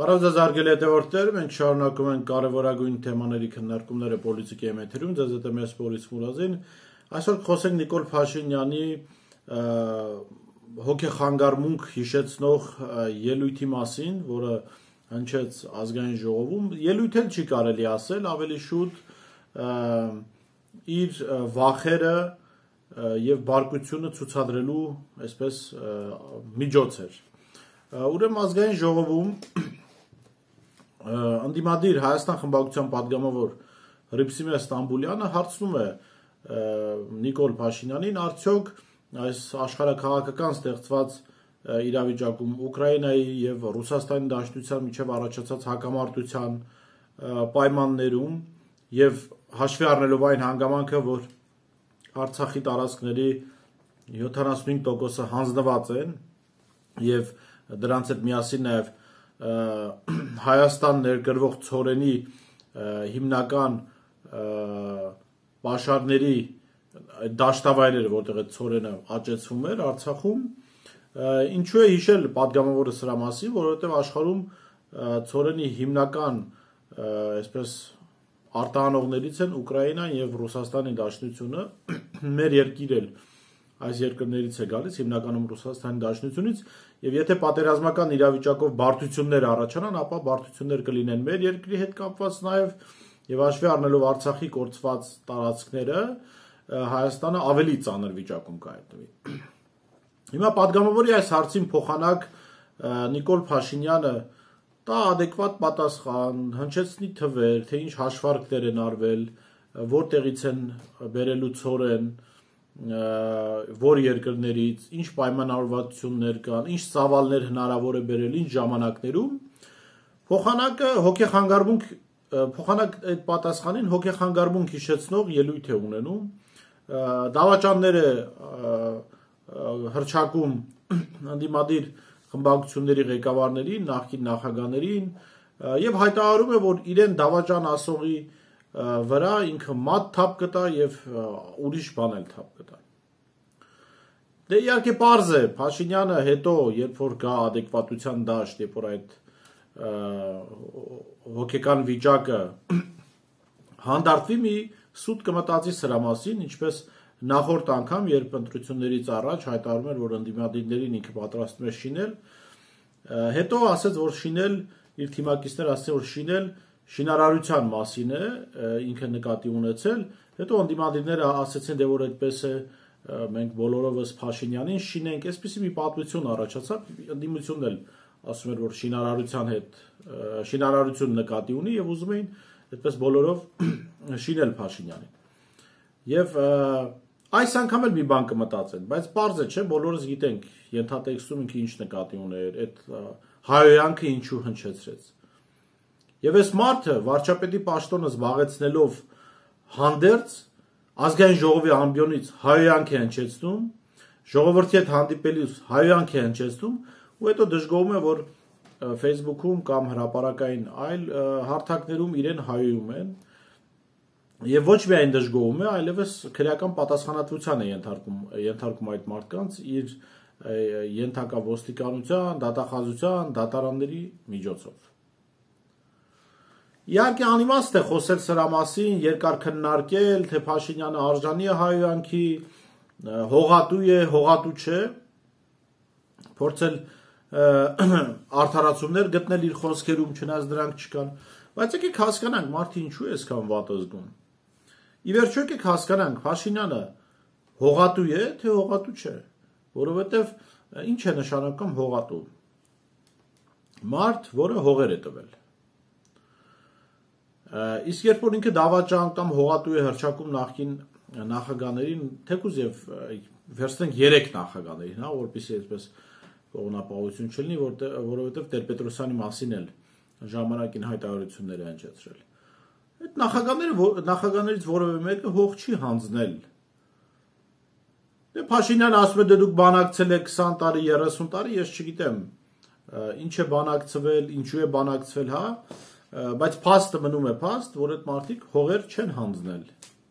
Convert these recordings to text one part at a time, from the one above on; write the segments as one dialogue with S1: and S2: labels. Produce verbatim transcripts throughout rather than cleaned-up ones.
S1: Բարև ձեզ հարգելի հետևորդներ, մենք շարունակում ենք կարևորագույն թեմաների քննարկումները պոլիտիկայի մեթերում, ձեզ հետ եմ ես Բորիս Մուրազին։ Այսօր խոսենք Նիկոլ Փաշինյանի հոգեխանգարմունք հիշեցնող ելույթի մասին, որը հնչեց ազգային ժողովում, ելույթ էլ չի կարելի ասել, ավելի շուտ իր վախերը եւ բարկությունը ցուցադրելու, այսպես միջոց էր։ Ուրեմն ազգային ժողովում ընդդիմադիր Հայաստան խմբակցության падգամավոր Հռիփսիմե Ստամբուլյանը հարցնում է Նիկոլ Փաշինյանին, արդյոք այս աշխարհաքաղաքական ստեղծված իրավիճակում Ուկրաինայի եւ Ռուսաստանի Դաշնության միջև առաջացած հակամարտության պայմաններում եւ հաշվի առնելով այն հանգամանքը, որ Արցախի տարածքների յոթանասունհինգ տոկոսը հանձնված են եւ դրանց հետ միասին նաեւ Հայաստան ներկրվող ցորենի հիմնական պաշարների դաշտավայրերը, որտեղ այդ ցորենը աճեցվում էր Արցախում, ինչու է հիշել падգամավորը սրա մասին, որովհետեւ աշխարհում ցորենի հիմնական, այսպես արտահանողներից են Ուկրաինան եւ Ռուսաստանի Դաշնությունը, մեր երկիր էլ այս երկրներից է գալիս, հիմնականում Ռուսաստանի Դաշնությունից, եւ եթե պատերազմական իրավիճակով բարդություններ առաջանան, ապա բարդություններ կլինեն մեր երկրի հետ կապված նաեւ եւ հաշվի առնելով Արցախի կորցված տարածքները, Հայաստանը ավելի ծանր վիճակում կհայտնվի։ Հիմա падգամավորի այս հարցին փոխանակ Նիկոլ Փաշինյանը տա adekvat պատասխան, հնչեցնի թվեր, թե ինչ հաշվարկներ են արվել, որտեղից են բերելու ցորեն, որ երկրներից, ինչ պայմանավորվածություններ կան, ինչ ծավալներ հնարավոր է բերել, ինչ ժամանակներում, փոխանակը հոգեխանգարմունք, փոխանակ այդ պատասխանին հոգեխանգարմունք հիշեցնող ելույթ է ունենում, դավաճանները հրճակում ընդդիմադիր խմբակցությունների ղեկավարներին, նախկին նախագահներին եւ հայտարարում է, որ իրեն դավաճան ասողի վրա ինքը մատ թափ կտա եւ ուրիշ բան էլ թափ կտա։ Դե իհարկե պարզ է, Փաշինյանը հետո, երբ որ գա adekvatության դաշտ, երբ որ այդ հոգեկան վիճակը հանդարտվի, մի սուտ կմտածի սրա մասին, ինչպես նախորդ անգամ, երբ ընտրություններից առաջ հայտարարում էր, որ ընդդիմադիրներին ինքը պատրաստում է շինել, հետո ասեց, որ շինել, իր թիմակիցները ասացին, որ շինել շինարարության մասին է, ինքը նկատի ունեցել, հետո ընդդիմադիրները ասեցին, դե որ այդպես է, մենք բոլորովս Փաշինյանին շինենք, այսպեսի մի պատմություն առաջացավ, ընդդիմությունն էլ ասում էր, որ շինարարության հետ շինարարություն նկատի ունի եւ ուզում էին այդպես բոլորով շինել Փաշինյանին։ Եվ այս անգամ էլ մի բան կմտածեն, բայց պարզ է, չէ, բոլորս գիտենք, ենթատեքստում ինքը ինչ նկատի ուներ, այդ հայոյանքը ինչու հնչեցրեց։ Եվ այս մարդը վարչապետի պաշտոնը զբաղեցնելով հանդերձ ազգային ժողովի ամբիոնից հայոյանք է հնչեցնում, ժողովրդի հետ հանդիպելիս հայոյանք է հնչեցնում, ու հետո դժգոհում է, որ Facebook-ում կամ հրապարակային այլ հարթակներում իրեն հայոյում են, եւ ոչ միայն դժգոհում է, այլևս քրեական պատասխանատվության է ենթարկում, ենթարկում այդ մարդկանց իր ենթակա ոստիկանության, դատախազության, դատարանների միջոցով։ Իհարկե անիմաստ է խոսել սրա մասին, երկար քննարկել, թե Փաշինյանը արժանի է հայոյանքի, հողատու է, հողատու չէ, փորձել արդարացումներ գտնել իր խոսքերում, չնայած դրանք չկան, բայց եկեք հասկանանք, մարդը ինչու է այսքան վատ զգում։ Ի վերջո եկեք հասկանանք, Փաշինյանը հողատու է, թե հողատու չէ, որովհետև ինչ է նշանակում հողատու։ Մարդ, որը հողեր է տվել։ Իսկ երբ որ ինքը դավաճան կամ հողատու է հրճակում նախկին նախագահներին, թեկուզ եւ վերցնենք երեք նախագահներին, հա, որպեսզի այսպես կողմնապահություն չլինի, որովհետև Տեր-Պետրոսյանի մասին էլ ժամանակին հայտարարություններ է հնչեցրել։ Այդ նախագահները նախագահներից որևէ մեկը հող չի հանձնել։ Դե Փաշինյանը ասում է, դե դուք բանակցել եք քսան տարի, երեսուն տարի, ես չգիտեմ, ինչ է բանակցվել, ինչու է բանակցվել, հա, բայց փաստը մնում է փաստ, որ այդ մարդիկ հողեր չեն հանձնել։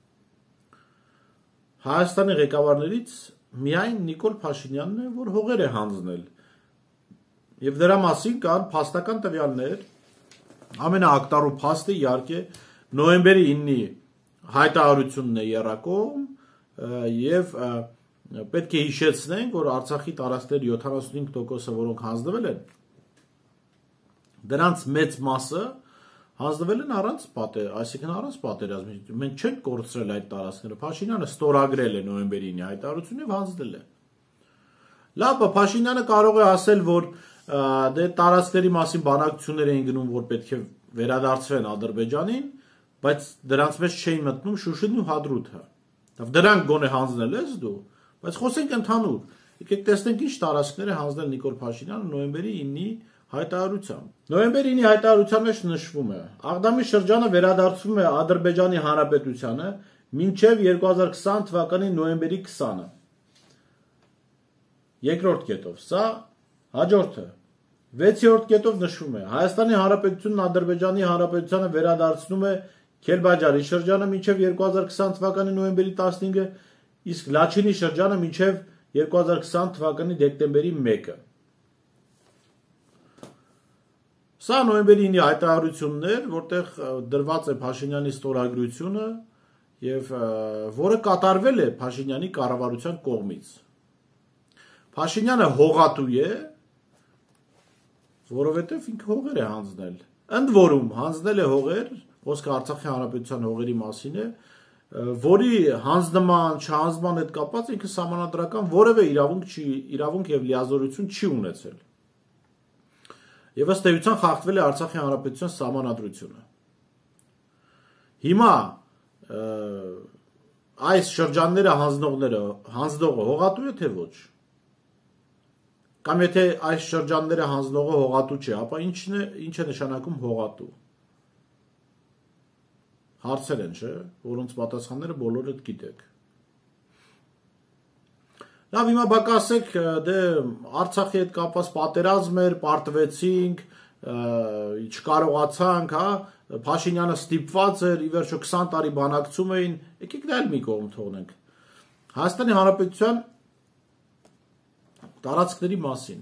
S1: Հայաստանի ղեկավարներից միայն Նիկոլ Փաշինյանն է, որ հողեր է հանձնել։ Եվ դրա մասին կան փաստական տվյալներ, ամենաակտառու փաստը իհարկե նոյեմբերի իննի հայտարարությունն է եռակողմ եւ պետք է հիշեցնենք, որ Արցախի տարածքների յոթանասունհինգ տոկոսը, որոնք հանձնվել են, դրանց մեծ մասը հանձնվել են առանց պատեր, այսինքն առանց պատերազմի։ Մենք չենք կորցրել այդ տարածքները։ Փաշինյանը ստորագրել է նոյեմբերի ինի հայտարարությունը եւ հանձնել է։ Լավ, Փաշինյանը կարող է ասել, որ դե տարածքների մասին բանակցություններ էին գնում, որ պետք է վերադարձվեն Ադրբեջանին, բայց դրանց մեջ չէին մտնում Շուշին ու Հադրութը։ Դրանք գոնե հանձնել ես դու, բայց խոսենք ընդհանուր։ Եկեք տեսնենք ինչ տարածքներ է հանձնել Նիկոլ Փաշինյանը նոյեմբերի ինի հայտարարությամբ։ Նոյեմբերի ինի հայտարարության մեջ նշվում է. Աղդամի շրջանը վերադարձվում է Ադրբեջանի Հանրապետությանը մինչև երկու հազար քսան թվականի նոյեմբերի քսանը։ Երկրորդ կետով, սա հաջորդը։ Վեցերորդ կետով նշվում է. Հայաստանի Հանրապետությունն Ադրբեջանի Հանրապետությանը վերադարձնում է Քելբաջարի շրջանը մինչև երկու հազար քսան թվականի նոյեմբերի տասնհինգը, իսկ Լաչինի շրջանը մինչև երկու հազար քսան թվականի դեկտեմբերի մեկը։ Սա նոյեմբերի ինի հայտարարություններ, որտեղ դրված է Փաշինյանի ստորագրությունը եւ որը կատարվել է Փաշինյանի կառավարության կողմից։ Փաշինյանը հողատու է, որովհետեւ ինքը հողեր է հանձնել։ Ընդ որում հանձնել է հողեր, խոսքը Արցախի Հանրապետության հողերի մասին է, որի հանձնման, չհանձնման հետ կապված ինքը սահմանադրական որևէ իրավունք չի, իրավունք եւ լիազորություն չի ունեցել։ Եվ ըստ էության խախտվել է Արցախի Հանրապետության սահմանադրությունը։ Հիմա այս շրջանները հանձնողները, հանձնողը հողատու է թե ոչ։ Կամ եթե այս շրջանները հանձնողը հողատու չէ, ապա ինչն է, ինչ է նշանակում հողատու։ Հարցեր են, չէ, որոնց պատասխանները բոլորդ գիտեք։ Լավ, հիմա բա կասեք, դե Արցախի հետ կապված պատերազմ էր, պարտվեցինք, չկարողացանք, հա, Փաշինյանը ստիպված էր, ի վերջո քսան տարի բանակցում էին, եկեք դա էլ մի կողմ թողնենք։ Հայաստանի Հանրապետության տարածքների մասին։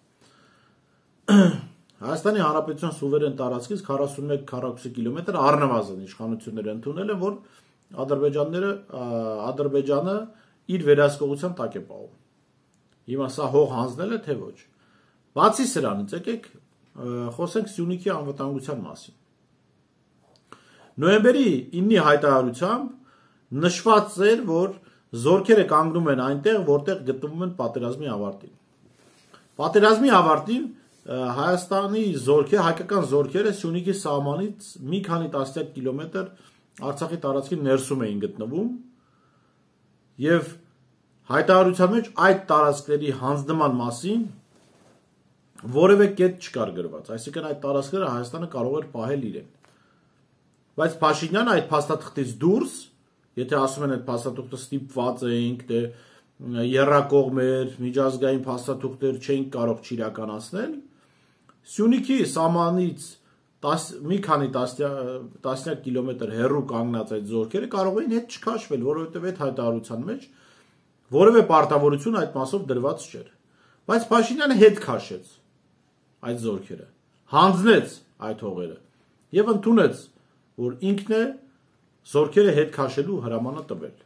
S1: Հայաստանի Հանրապետության սուվերեն տարածքից քառասունմեկ քառակուսի կիլոմետր առնվազն իշխանությունները ընդունել են, որ Ադրբեջանները, Ադրբեջանը իր վերահսկողության տակ է պահում։ Հիմա սա հող հանձնել է թե ոչ։ Բացի սրանից, եկեք խոսենք Սյունիքի անվտանգության մասին։ Նոյեմբերի իննի հայտարարությամբ նշված էր, որ զորքերը կանգնում են այնտեղ, որտեղ գտնվում են պատերազմի ավարտին։ Պատերազմի ավարտին Հայաստանի զորքերը, հայկական զորքերը Սյունիքի սահմանից մի քանի տասնյակ կիլոմետր Արցախի տարածքի ներսում էին գտնվում եւ հայտարարության մեջ այդ տարածքների հանձնման մասին որևէ կետ չկար գրված, այսինքն այդ տարածքները Հայաստանը կարող էր պահել իրեն։ Բայց Փաշինյանը այդ փաստաթղթից դուրս, եթե ասում են այդ փաստաթուղթը ստիպված էինք, դե եռակողմ էր, միջազգային փաստաթուղթեր չէինք կարող չիրականացնել, Սյունիքի սահմանից մի քանի տասնյակ կիլոմետր հեռու կանգնած այդ զորքերը կարող էին հետ չքաշվել, որովհետև այդ հայտարարության մեջ որևէ պարտավորություն այդ մասով դրված չէր։ Բայց Փաշինյանը հետ քաշեց այդ զորքերը, հանձնեց այդ հողերը եւ ընդունեց, որ ինքն է զորքերը հետ քաշելու հրամանը տվել։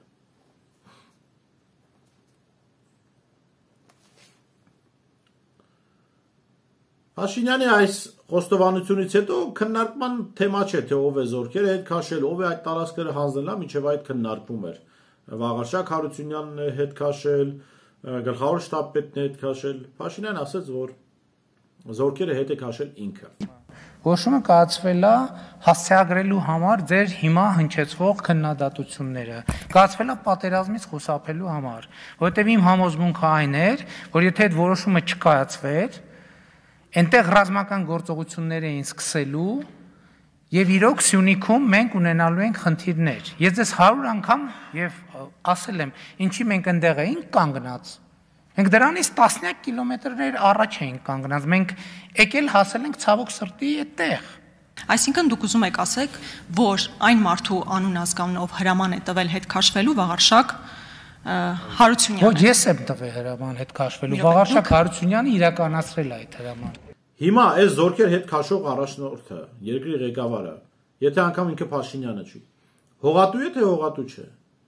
S1: Փաշինյանի այս խոստովանությունից հետո քննարկման թեմա չէ, թե ով է զորքերը հետ քաշել, ով է այդ տարածքները հանձնելա, մինչև այդ քննարկվում էր։ Վաղարշակ Հարությունյանն է հետ քաշել, գլխավոր շտաբպետն է հետ քաշել։ Փաշինյանն ասաց, որ զորքերը հետ է քաշել ինքը։
S2: Որոշումը կայացվել է հասցեագրելու համար ձեր հիմա հնչեցվող քննադատությունները։ Կայացվել է պատերազմից խուսափելու համար, որովհետև իմ համոզմունքը այն էր, որ եթե այդ որոշումը չկայացվեր, այնտեղ ռազմական գործողություններ էին սկսելու եւ իրոք Սյունիքում մենք ունենալու ենք խնդիրներ։ Ես ձեզ հարյուր անգամ եւ ասել եմ, ինչի մենք այնտեղ էինք կանգնած։ Մենք դրանից տասնյակ կիլոմետրներ առաջ էինք կանգնած։ Մենք եկել հասել ենք ցավոք սրտի այդտեղ։
S3: Այսինքն դուք ուզում եք ասեք, որ այն մարդու անուն ազգանունով հրաման է տվել հետ քաշվելու Վաղարշակ Հարությունյանը։
S2: Ոչ, ես եմ տվել հրաման հետ քաշվելու։ Վաղարշակ Հարությունյանը իրականացրել է այդ հրամանը։
S1: Հիմա այս զորքեր հետ քաշող առաջնորդը, երկրի ղեկավարը, եթե անգամ ինքը Փաշինյանը չի, հողատու է թե հողատու չէ։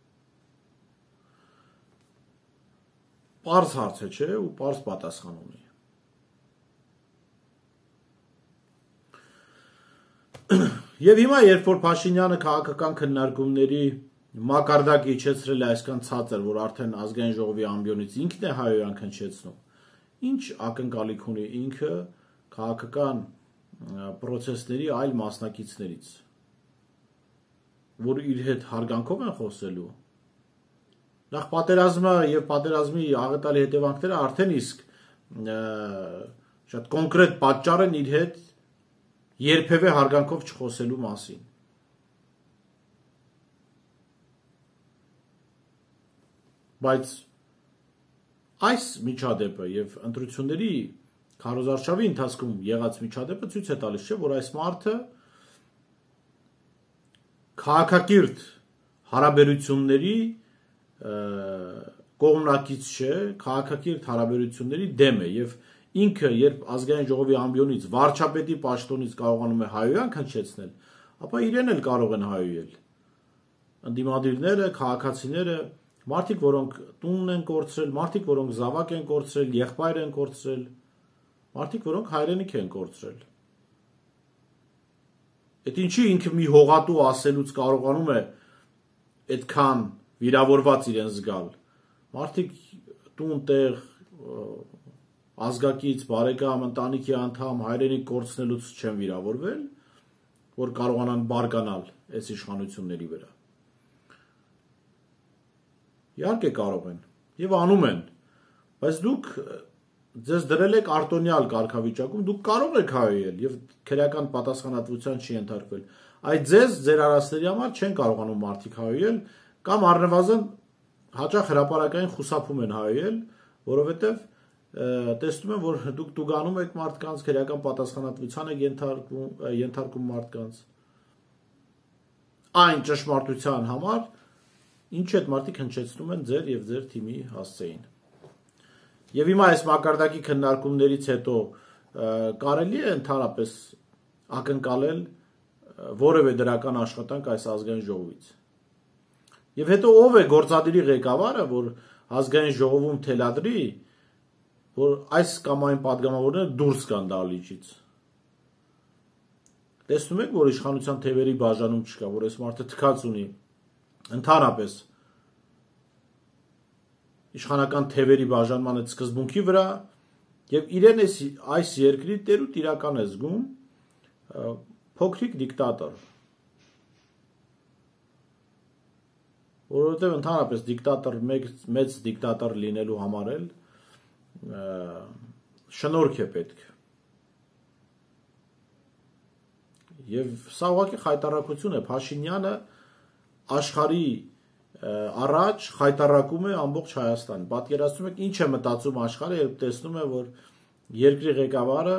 S1: Պարզ հարց է, չէ, ու պարզ պատասխան ունի։ Եվ հիմա, երբ որ Փաշինյանը քաղաքական քննարկումների մակարդակը իջեցրել է այսքան ցածր, որ արդեն ազգային ժողովի ամբիոնից ինքն է հայոյան քննչեցնում, ինչ ակնկալիք ունի ինքը քաղաքական պրոցեսների այլ մասնակիցներից, որ իր հետ հարգանքով են խոսելու։ Նախ պատերազմը եւ պատերազմի աղետալի հետևանքները արդեն իսկ շատ կոնկրետ պատճառ են իր հետ երբևէ հարգանքով չխոսելու մասին։ Բայց այս միջադեպը եւ ընտրությունների քարոզարշավի ընթացքում եղած միջադեպը ցույց է տալիս, չէ, որ այս մարդը քաղաքակիրթ հարաբերությունների կողմնակից չէ, քաղաքակիրթ հարաբերությունների դեմ է եւ ինքը երբ ազգային ժողովի ամբիոնից վարչապետի պաշտոնից կարողանում է հայոյան քննչեցնել, ապա իրեն էլ կարող են հայոյել։ Ընդդիմադիրները, քաղաքացիները, մարդիկ, որոնք տունն են կորցրել, մարդիկ, որոնք զավակ են կորցրել, եղբայր են կորցրել, մարդիկ, որոնք հայրենիք են կորցրել։ Այդ ինչի ինքը մի հողատու ասելուց կարողանում է այդքան վիրավորված իրեն զգալ։ Մարդիկ տուն, տեղ, ազգակից, բարեկամ, ընտանիքի անդամ, հայրենիք կորցնելուց չեն վիրավորվել, որ կարողանան բարկանալ այս իշխանությունների վրա։ Իհարկե կարող են եւ անում են, բայց դուք ձեզ դրել եք արտոնյալ կարգավիճակում, դուք կարող եք հայոյել եւ քրեական պատասխանատվության չի ենթարկվել։ Այդ ձեզ ձեր արածների համար չեն կարողանում մարդիկ հայոյել կամ առնվազն հաճախ հրապարակային խուսափում են հայոյել, որովհետեւ տեսնում են, որ դուք տուգանում եք մարդկանց, քրեական պատասխանատվության եք ենթարկում, ենթարկում մարդկանց։ Այն ճշմարտության համար, ինչ այդ մարդիկ հնչեցնում են ձեր եւ ձեր թիմի հասցեին։ Եվ հիմա այս մակարդակի քննարկումներից հետո կարելի է ընդհանրապես ակնկալել որևէ դրական աշխատանք այս ազգային ժողովից։ Եվ հետո ով է գործադիրի ղեկավարը, որ ազգային ժողովում թելադրի, որ այս կամ այն падգամավորները դուրս գան դահլիճից։ Տեսնում եք, որ իշխանության թևերի բաժանում չկա, որ այս մարդը թքած ունի ընդհանրապես իշխանական թևերի բաժանման այդ սկզբունքի վրա եւ իրեն այս երկրի տեր ու տիրական է զգում փոքրիկ դիկտատոր, որովհետեւ ընդհանրապես դիկտատոր մեծ դիկտատոր լինելու համար էլ շնորհք է պետք եւ սա ուղղակի խայտարակություն է։ Փաշինյանը աշխարհի առաջ խայտարակում է ամբողջ Հայաստան։ Պատկերացնում եք ինչ է մտածում աշխարհը, երբ տեսնում է, որ երկրի ղեկավարը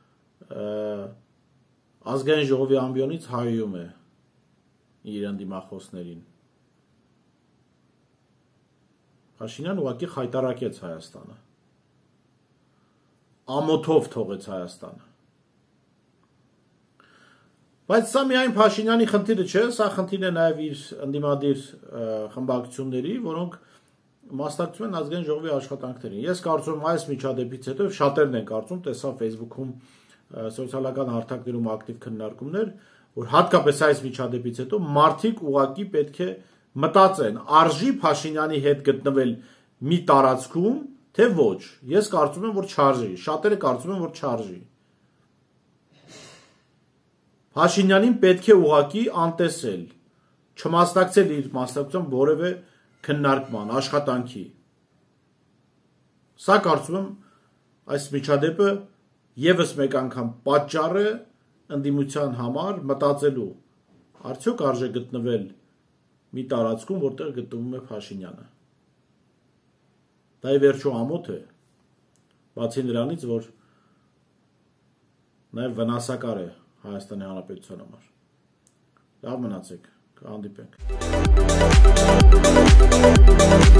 S1: ազգային ժողովի ամբիոնից հայոյում է իր ընդդիմախոսներին։ Փաշինյանը ուղղակի խայտարակեց Հայաստանը։ Ամոթով թողեց Հայաստանը։ Բայց սա միայն Փաշինյանի խնդիրը չէ, սա խնդիրն է նաև իր ընդդիմադիր խմբակցությունների, որոնք մասնակցում են ազգային ժողովի աշխատանքներին։ Ես կարծում եմ այս միջադեպից հետո շատերն են կարծում, տեսա Facebook-ում սոցիալական հարթակներում ակտիվ քննարկումներ, որ հատկապես այս միջադեպից հետո մարդիկ ուղղակի պետք է մտածեն, արժի Փաշինյանի հետ գտնվել մի տարածքում, թե ոչ։ Ես կարծում եմ, որ չարժի, շատերը կարծում են, որ չարժի։ Փաշինյանին պետք է ուղղակի անտեսել, չմասնակցել իր մասնակցությամբ որևէ քննարկման, աշխատանքի։ Սա կարծում եմ այս միջադեպը եւս մեկ անգամ պատճառ է ընդդիմության համար մտածելու, արդյոք արժե գտնվել մի տարածքում, որտեղ գտնվում է Փաշինյանը։ Դա ի վերջո ամոթ է, բացի նրանից, որ նաև վնասակար է Հայաստանի Հանրապետության համար։ Լավ մնացեք, կհանդիպենք։